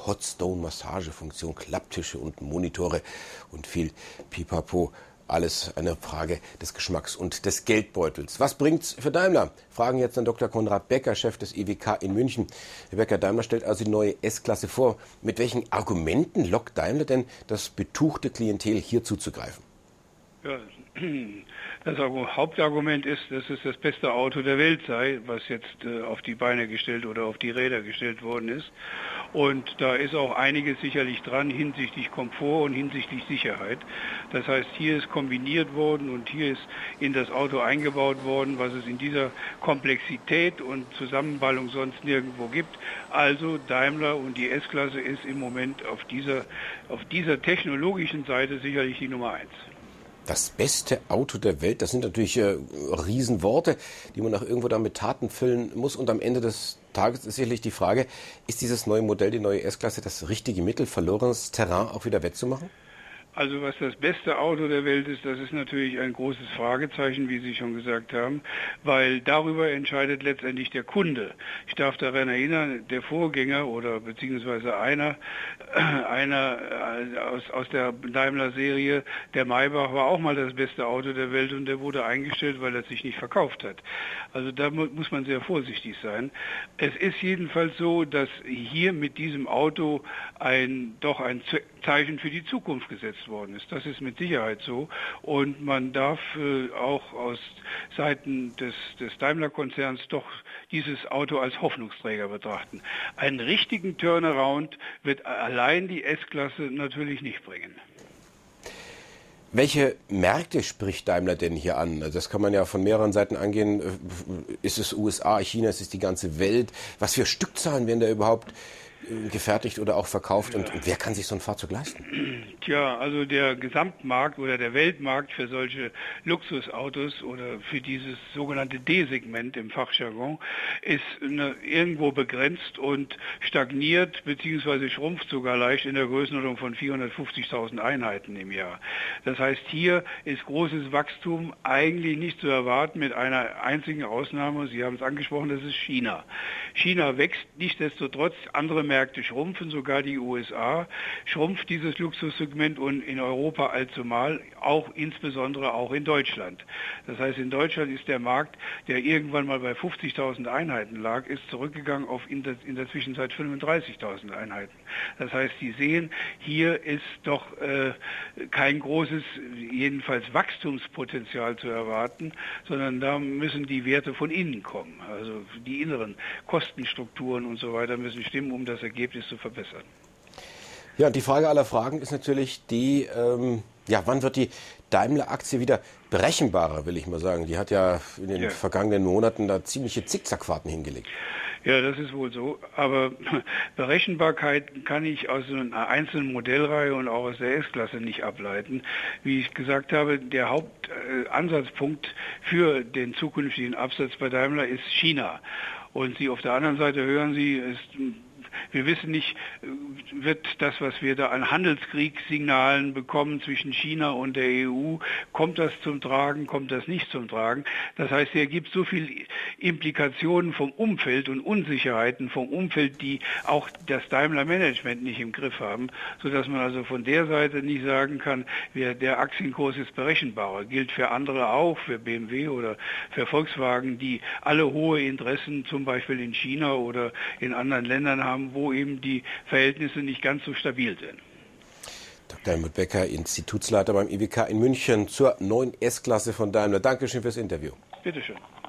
Hotstone-Massagefunktion, Klapptische und Monitore und viel Pipapo. Alles eine Frage des Geschmacks und des Geldbeutels. Was bringt's für Daimler? Fragen jetzt an Dr. Konrad Becker, Chef des IWK in München. Herr Becker, Daimler stellt also die neue S-Klasse vor. Mit welchen Argumenten lockt Daimler denn das betuchte Klientel hier zuzugreifen? Ja, das Hauptargument ist, dass es das beste Auto der Welt sei, was jetzt auf die Beine gestellt oder auf die Räder gestellt worden ist. Und da ist auch einiges sicherlich dran hinsichtlich Komfort und hinsichtlich Sicherheit. Das heißt, hier ist kombiniert worden und hier ist in das Auto eingebaut worden, was es in dieser Komplexität und Zusammenballung sonst nirgendwo gibt. Also Daimler und die S-Klasse ist im Moment auf dieser technologischen Seite sicherlich die Nummer 1. Das beste Auto der Welt, das sind natürlich Riesenworte, die man auch irgendwo dann mit Taten füllen muss. Und am Ende des Tages ist sicherlich die Frage, ist dieses neue Modell, die neue S-Klasse, das richtige Mittel, verlorenes Terrain auch wieder wettzumachen? Also was das beste Auto der Welt ist, das ist natürlich ein großes Fragezeichen, wie Sie schon gesagt haben, weil darüber entscheidet letztendlich der Kunde. Ich darf daran erinnern, der Vorgänger oder beziehungsweise einer aus der Daimler-Serie, der Maybach, war auch mal das beste Auto der Welt und der wurde eingestellt, weil er sich nicht verkauft hat. Also da muss man sehr vorsichtig sein. Es ist jedenfalls so, dass hier mit diesem Auto ein Zeichen für die Zukunft gesetzt worden ist. Das ist mit Sicherheit so. Und man darf auch aus Seiten des Daimler-Konzerns doch dieses Auto als Hoffnungsträger betrachten. Einen richtigen Turnaround wird allein die S-Klasse natürlich nicht bringen. Welche Märkte spricht Daimler denn hier an? Das kann man ja von mehreren Seiten angehen. Ist es USA, China, ist es die ganze Welt? Was für Stückzahlen werden da überhaupt gefertigt oder auch verkauft und wer kann sich so ein Fahrzeug leisten? Tja, also der Gesamtmarkt oder der Weltmarkt für solche Luxusautos oder für dieses sogenannte D-Segment im Fachjargon ist irgendwo begrenzt und stagniert bzw. schrumpft sogar leicht in der Größenordnung von 450.000 Einheiten im Jahr. Das heißt, hier ist großes Wachstum eigentlich nicht zu erwarten mit einer einzigen Ausnahme. Sie haben es angesprochen, das ist China. China wächst, nichtsdestotrotz andere Märkte schrumpfen, sogar die USA schrumpft dieses Luxussegment und in Europa allzumal, insbesondere auch in Deutschland. Das heißt, in Deutschland ist der Markt, der irgendwann mal bei 50.000 Einheiten lag, ist zurückgegangen auf in der Zwischenzeit 35.000 Einheiten. Das heißt, Sie sehen, hier ist doch kein großes, jedenfalls Wachstumspotenzial zu erwarten, sondern da müssen die Werte von innen kommen. Also die inneren Kostenstrukturen und so weiter müssen stimmen, um das Ergebnis zu verbessern. Ja, und die Frage aller Fragen ist natürlich die, wann wird die Daimler-Aktie wieder berechenbarer, will ich mal sagen. Die hat ja in den vergangenen Monaten da ziemliche Zickzackfahrten hingelegt. Ja, das ist wohl so. Aber Berechenbarkeit kann ich aus einer einzelnen Modellreihe und auch aus der S-Klasse nicht ableiten. Wie ich gesagt habe, der Hauptansatzpunkt für den zukünftigen Absatz bei Daimler ist China. Und Sie auf der anderen Seite hören Sie, wir wissen nicht, wird das, was wir da an Handelskriegssignalen bekommen zwischen China und der EU, kommt das zum Tragen, kommt das nicht zum Tragen? Das heißt, hier gibt es so viele Implikationen vom Umfeld und Unsicherheiten vom Umfeld, die auch das Daimler-Management nicht im Griff haben, sodass man also von der Seite nicht sagen kann, der Aktienkurs ist berechenbarer. Gilt für andere auch, für BMW oder für Volkswagen, die alle hohe Interessen zum Beispiel in China oder in anderen Ländern haben, wo eben die Verhältnisse nicht ganz so stabil sind. Dr. Helmut Becker, Institutsleiter beim IWK in München zur neuen S-Klasse von Daimler. Dankeschön fürs Interview. Bitte schön.